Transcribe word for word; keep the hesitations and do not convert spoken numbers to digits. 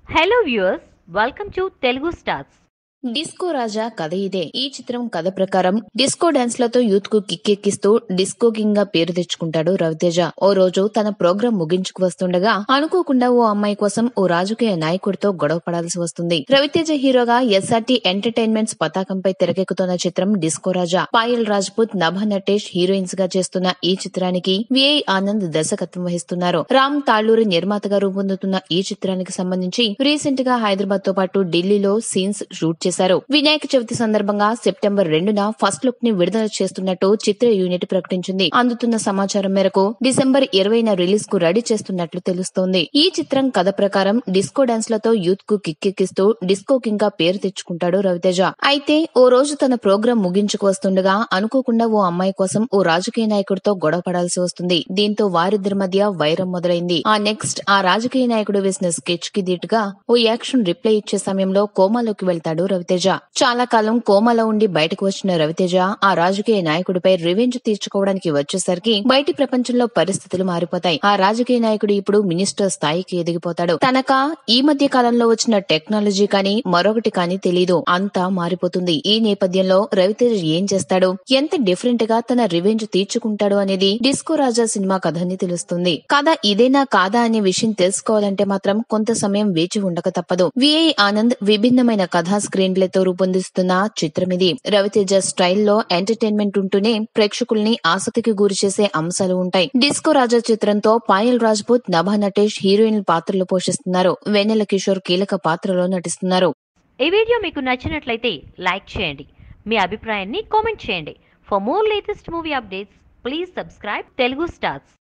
Hello viewers, welcome to Telugu Stars. Disco Raja కథ ఇదే. ఈ చిత్రం కథ ప్రకారం డిస్కో డాన్స్ లతో యూత్ కు కిక్కెక్కిస్తూ డిస్కో కింగ్ గా పేరు తెచ్చుకుంటాడు రవితేజ. ఓ రోజు తన ప్రోగ్రాం ముగించుకు వస్తుండగా అనుకోకుండా ఓ అమ్మాయి కోసం ఓ రాజకీయ నాయకుడితో గొడవ పడాల్సి వస్తుంది. రవితేజ హీరోగా ఎస్ఆర్టీ ఎంటర్టైన్మెంట్స్ పతాకంపై తెరకెక్కుతున్న చిత్రం డిస్కో రాజా. పాయల్ రాజ్పుత్, నభా నటేష్ హీరోయిన్స్ గా చేస్తున్న ఈ చిత్రానికి విఐ ఆనంద్ దర్శకత్వం వహిస్తున్నారు. రామ్ తాళ్లూరి నిర్మాతగా రూపొందుతున్న ఈ చిత్రానికి సంబంధించి రీసెంట్ గా హైదరాబాద్ తో పాటు ఢిల్లీలో సీన్స్ షూట్ చేశారు. వినాయక చవితి సందర్భంగా సెప్టెంబర్ రెండున ఫస్ట్ లుక్ ని విడుదల చేస్తున్నట్టు చిత్ర యూనిట్ ప్రకటించింది. అందుతున్న సమాచారం మేరకు డిసెంబర్ ఇరవైన రిలీజ్ కు రెడీ చేస్తున్నట్లు తెలుస్తోంది. ఈ చిత్రం కథ ప్రకారం డిస్కో డాన్స్ లతో యూత్ కు కిక్కెక్కిస్తూ డిస్కో కింగ్ గా పేరు తెచ్చుకుంటాడు రవితేజ. అయితే ఓ రోజు తన ప్రోగ్రాం ముగించుకు వస్తుండగా అనుకోకుండా ఓ అమ్మాయి కోసం ఓ రాజకీయ నాయకుడితో గొడవ పడాల్సి వస్తుంది. దీంతో వారిద్దరి మధ్య వైరం మొదలైంది. ఆ నెక్స్ట్ ఆ రాజకీయ నాయకుడు వేసిన స్కెచ్ కి దీటుగా ఓ యాక్షన్ రిప్లై ఇచ్చే సమయంలో కోమాలోకి వెళ్తాడు రవితేజ. చాలా కాలం కోమాలో ఉండి బయటకు వచ్చిన రవితేజ ఆ రాజకీయ నాయకుడిపై రివెంజ్ తీర్చుకోవడానికి వచ్చేసరికి బయటి ప్రపంచంలో పరిస్థితులు మారిపోతాయి. ఆ రాజకీయ నాయకుడు ఇప్పుడు మినిస్టర్ స్థాయికి ఎదిగిపోతాడు. తనక ఈ మధ్య కాలంలో వచ్చిన టెక్నాలజీ కానీ మరొకటి కానీ తెలీదు. అంతా మారిపోతుంది. ఈ నేపథ్యంలో రవితేజ ఏం చేస్తాడు, ఎంత డిఫరెంట్ గా తన రివెంజ్ తీర్చుకుంటాడు అనేది డిస్కో రాజా సినిమా కథని తెలుస్తుంది. కథ ఇదేనా కాదా అనే విషయం తెలుసుకోవాలంటే మాత్రం కొంత సమయం వేచి ఉండక తప్పదు. విఐ ఆనంద్ విభిన్నమైన కథా స్క్రీన్ ప్లే తో రూపొందిస్తున్న చిత్రమిది. రవితేజ స్టైల్లో ఎంటర్టైన్మెంట్ ఉంటూనే ప్రేక్షకుల్ని ఆసక్తికి గురి చేసే అంశాలు ఉంటాయి. డిస్కో రాజా చిత్రంతో పాయల్ రాజ్పుత్, నభా నటేష్ హీరోయిన్ పాత్రలు పోషిస్తున్నారు. వెన్నెల కిషోర్ కీలక పాత్రలో నటిస్తున్నారు. ఈ వీడియో మీకు నచ్చినట్లయితే లైక్ చేయండి, మీ అభిప్రాయాన్ని కామెంట్ చేయండి. For more latest movie updates please subscribe Telugu stars.